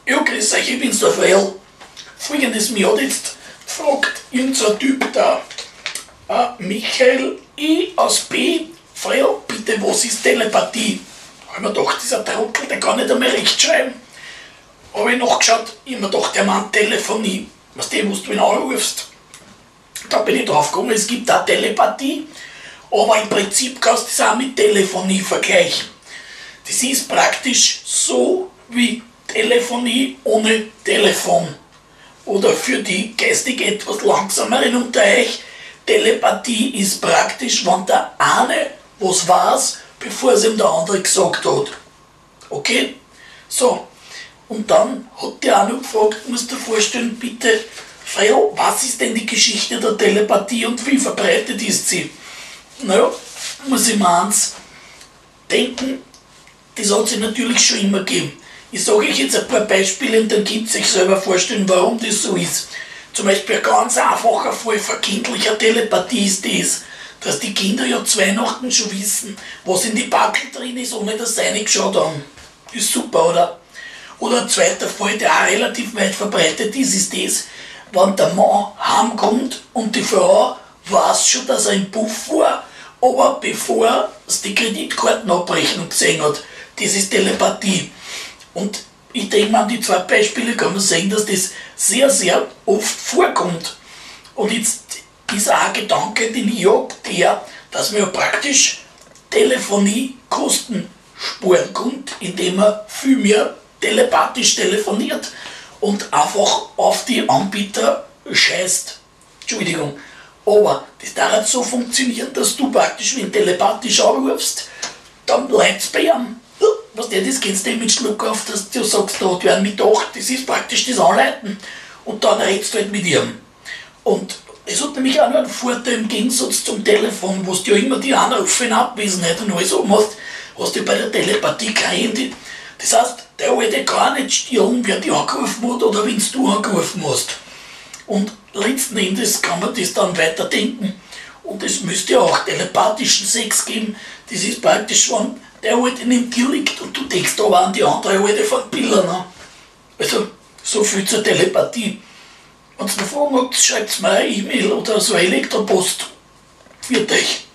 Ja, grüß euch, ich bin's der Fredl. Folgendes, mich hat jetzt gefragt, irgendein Typ da, Michael E. aus B. Fredl, bitte, was ist Telepathie? Da hab ich mir gedacht, dieser Trottel, der kann nicht einmal rechtschreiben. Habe ich nachgeschaut, ich hab mir gedacht, der meint Telefonie. Was du ihn anrufst. Da bin ich drauf gekommen, es gibt auch Telepathie, aber im Prinzip kannst du das auch mit Telefonie vergleichen. Das ist praktisch so wie Telefonie ohne Telefon. Oder für die geistig etwas langsameren unter euch, Telepathie ist praktisch, wenn der eine was weiß, bevor es ihm der andere gesagt hat. Okay? So. Und dann hat der auch noch gefragt, musst du dir vorstellen, bitte, Fredl, was ist denn die Geschichte der Telepathie und wie verbreitet ist sie? Naja, muss ich mir eins denken, das hat sich natürlich schon immer gegeben. Ich sage euch jetzt ein paar Beispiele und dann könnt ihr euch selber vorstellen, warum das so ist. Zum Beispiel ein ganz einfacher Fall von kindlicher Telepathie ist das, dass die Kinder ja zu Weihnachten schon wissen, was in die Backel drin ist, ohne dass sie reingeschaut haben. Ist super, oder? Oder ein zweiter Fall, der auch relativ weit verbreitet ist, ist das, wenn der Mann heimkommt und die Frau weiß schon, dass er im Puff war, aber bevor es die Kreditkartenabrechnung gesehen hat. Das ist Telepathie. Und ich denke, an die zwei Beispiele kann man sehen, dass das sehr, sehr oft vorkommt. Und jetzt ist auch ein Gedanke, den ich habe, der, dass man ja praktisch Telefonie Kosten sparen kann, indem man viel mehr telepathisch telefoniert und einfach auf die Anbieter scheißt. Entschuldigung. Aber das darf so funktionieren, dass du praktisch, wenn du telepathisch anrufst, dann leit's bei ihm. Was das kennst du mit Schluck auf, dass du sagst, da hat wer mit 8, das ist praktisch das Anleiten. Und dann redst du halt mit ihm. Und es hat nämlich auch noch einen Vorteil im Gegensatz zum Telefon, wo du ja immer die Anrufe in Abwesenheit und alles oben hast du ja bei der Telepathie kein Handy. Das heißt, der Alte kann nicht stillen, wer dich angerufen hat oder wenn du angerufen hast. Und letzten Endes kann man das dann weiterdenken. Und es müsste ja auch telepathischen Sex geben. Das ist praktisch, wenn der Alte neben dir liegt und du denkst aber an die andere Alte von Bildern an. Also, so viel zur Telepathie. Wenn ihr noch Fragen habt, schreibt mir eine E-Mail oder so eine Elektropost. Für euch.